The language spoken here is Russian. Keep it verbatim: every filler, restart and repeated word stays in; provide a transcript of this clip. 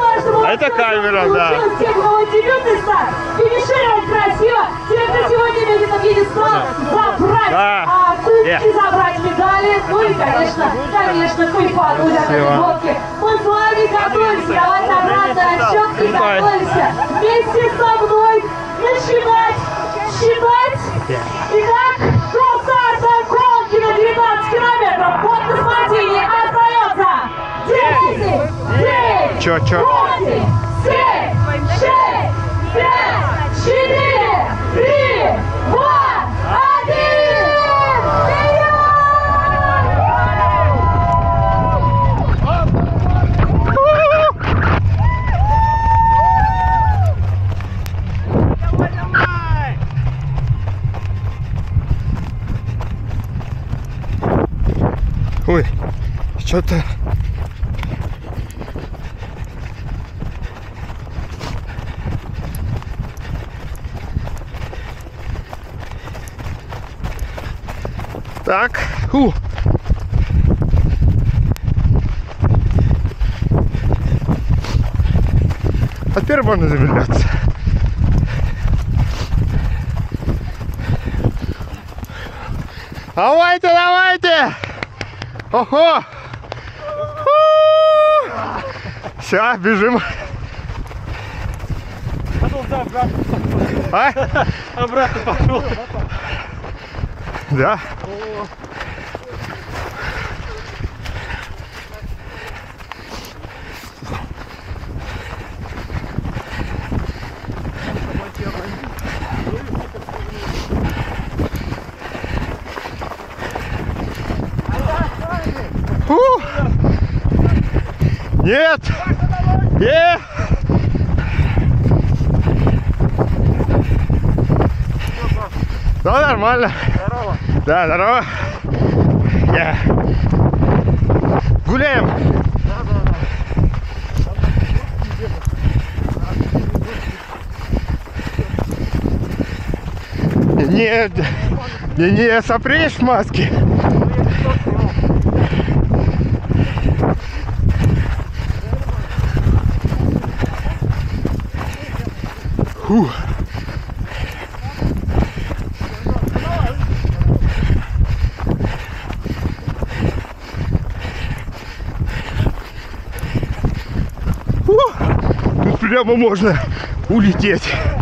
каждому Это камера, да. Те, у кого дебютный старт, финишировать красиво. Те, кто сегодня едет на пьедестал, забрать да. а, кубки, yeah. забрать медали. Ну и, конечно, конечно, кайфа для этой гонки. Мы с вами готовимся. Давайте обратный отсчет и готовимся. Вместе со мной начинать считать. Итак, до старта гонки на девятнадцать километров. Вот на смотрении остается десять, девять, чё, чё? восемь, семь, шесть, пять, четыре, три, два, один. Ой, что-то... Так, фу. А теперь можно замедляться. Давайте, давайте! Ого! Все, бежим. А? Обратно пошел. Да. Фу. Нет! Нет! Да, нормально. Здорово. Да, здорово. Yeah. Гуляем. Да, да, да. Нет, не, не сопрешь в маске. Фу. Фу. Тут прямо можно улететь.